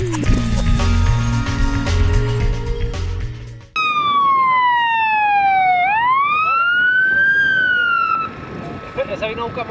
Esa vino a buscar.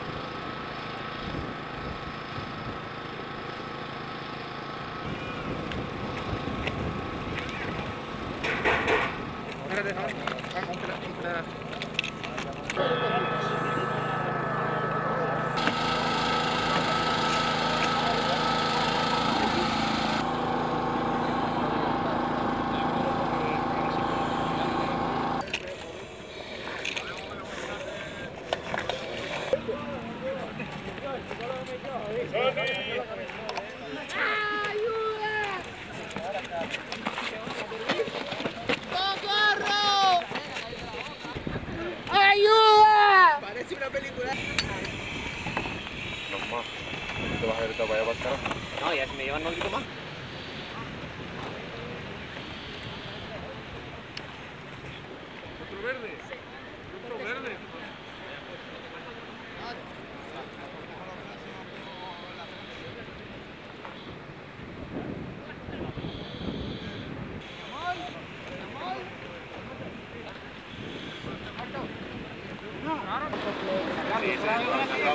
¡Ayuda! Parece una película. No más. ¿Te vas a ir para allá para el carajo? No, ya si me llevan no grito más. Otro verde. Otro verde.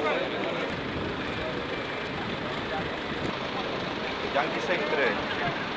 Yankee 6-3.